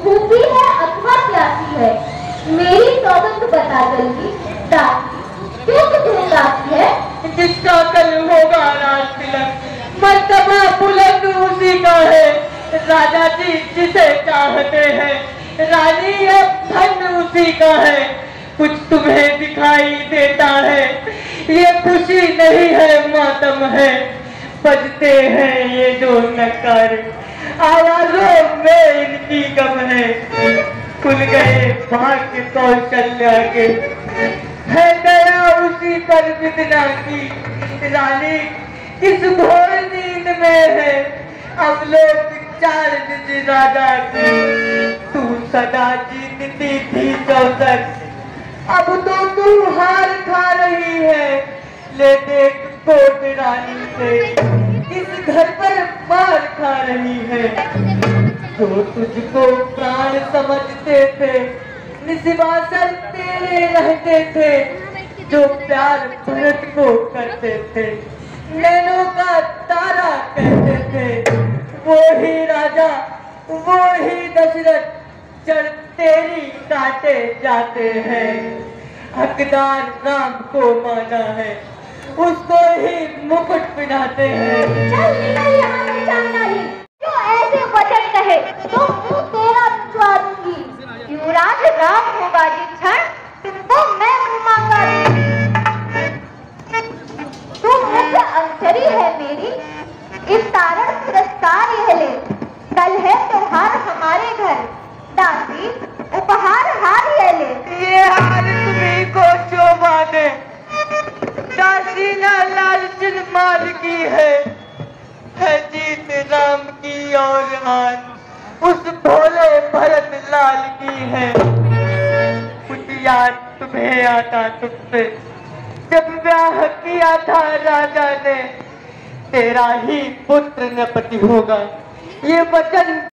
भूखी है अथवा प्यासी है, मेरी सौगंध बता जल्दी दासी, क्यों तुझे उदासी है? जिसका कल होगा राज तिलक, मर्तबा बुलंद उसी का है। राजा जी जिसे चाहते हैं, रानी अब धन उसी का है। कुछ तुम्हें दिखाई देता है, ये खुशी नहीं है मातम है। बजते हैं ये जो नकार, आवाजों में इनकी गम है। खुल गए भाग्य कौशल्या के, है दया उसी पर विदना की। रानी किस घोर नींद में है, अवलोक चार निज राजा की। तू सदा जीतती थी चौसठ, अब तो तू हार खा रही है। ले देख कोट रानी से, इस घर पर मार खा रही है। जो तुझको प्राण समझते थे, निस्वासन तेरे रहते थे। जो प्यार भरत को करते थे, नैनों का तारा कहते थे। वो ही राजा वो ही दशरथ, जड़ तेरी काटे जाते हैं। हकदार राम को माना है, उसको ही मुकुट पहनाते हैं। चल निकल यहाँ से जाना ही, जो ऐसे वचन कहे तो मुंह तेरा बिछवा दूंगी। युवराज राम होगा जिस क्षण, तुमको मैं मुंह मांगा दूंगी। तू मुख्य अंशरी है मेरी, इस कारण पुरस्कार यह ले। कल है त्योहार हमारे घर, दासी उपहार हार यह ले। ये हार तुम्ही को शोभा दे, दासी ना लालचन माल की है जीत राम की और हार उस भोले भरत लाल की है। कुछ याद तुम्हें आता तुझसे, जब ब्याह किया था राजा ने, तेरा ही पुत्र नपति होगा, ये वचन